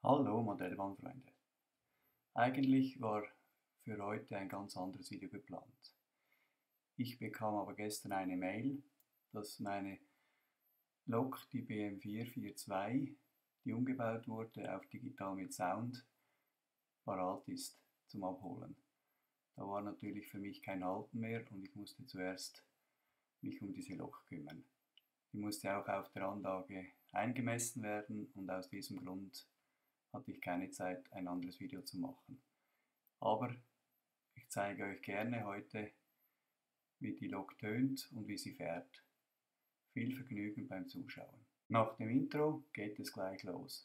Hallo Modellbahnfreunde. Eigentlich war für heute ein ganz anderes Video geplant. Ich bekam aber gestern eine Mail, dass meine Lok, die BM442, die umgebaut wurde auf digital mit Sound, parat ist zum Abholen. Da war natürlich für mich kein Halten mehr und ich musste zuerst mich um diese Lok kümmern. Die musste auch auf der Anlage eingemessen werden und aus diesem Grund hatte ich keine Zeit, ein anderes Video zu machen. Aber ich zeige euch gerne heute, wie die Lok tönt und wie sie fährt. Viel Vergnügen beim Zuschauen. Nach dem Intro geht es gleich los.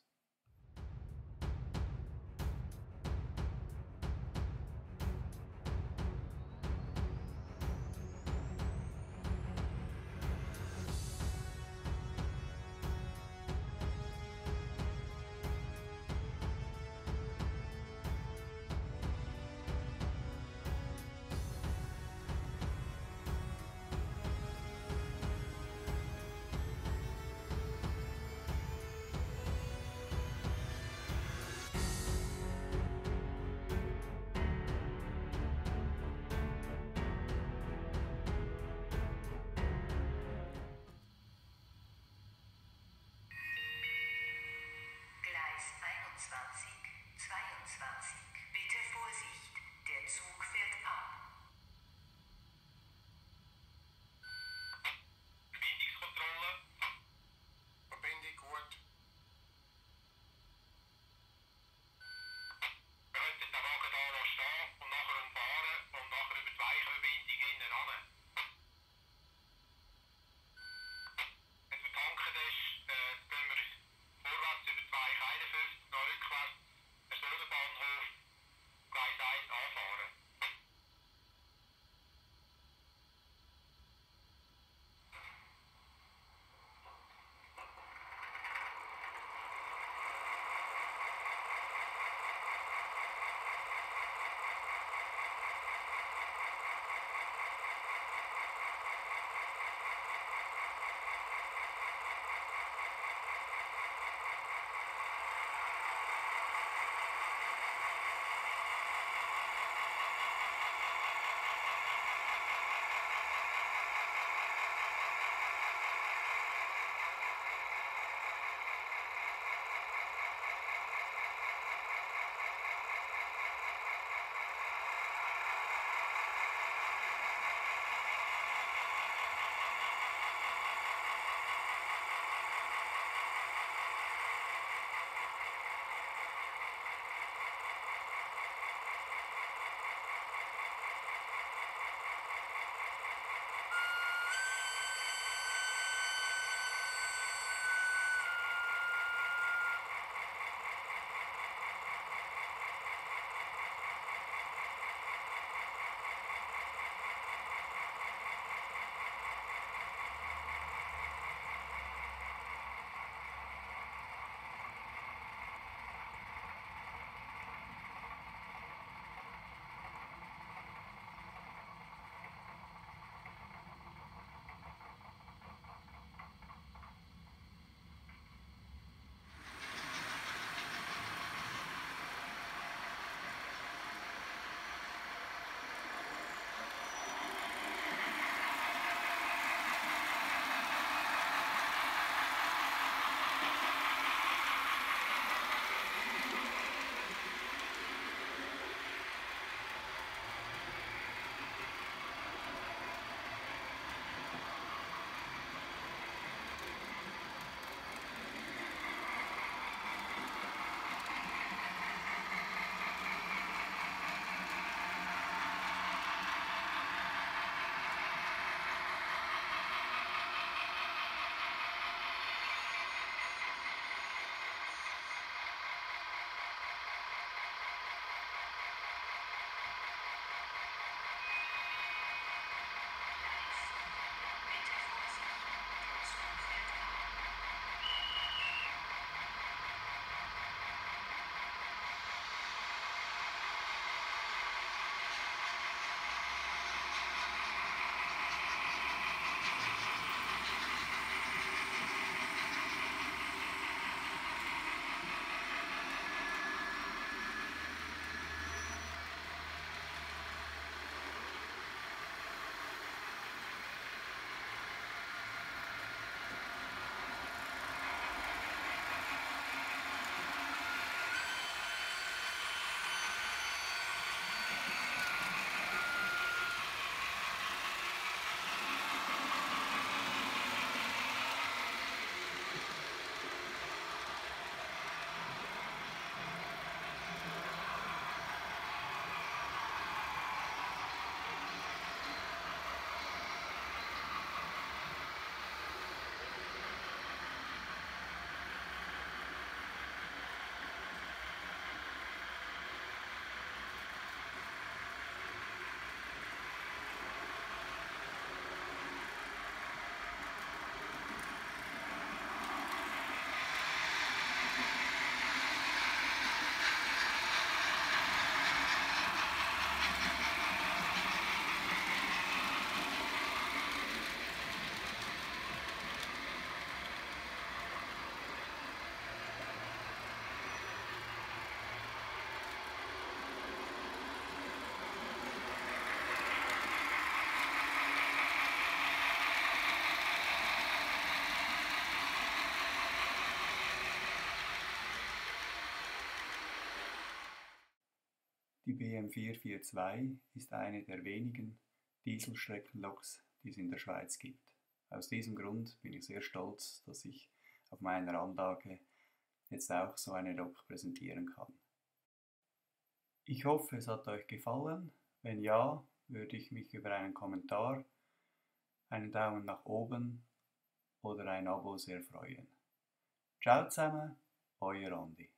Die BM442 ist eine der wenigen Dieselstreckenloks, die es in der Schweiz gibt. Aus diesem Grund bin ich sehr stolz, dass ich auf meiner Anlage jetzt auch so eine Lok präsentieren kann. Ich hoffe, es hat euch gefallen. Wenn ja, würde ich mich über einen Kommentar, einen Daumen nach oben oder ein Abo sehr freuen. Ciao zusammen, euer Andi.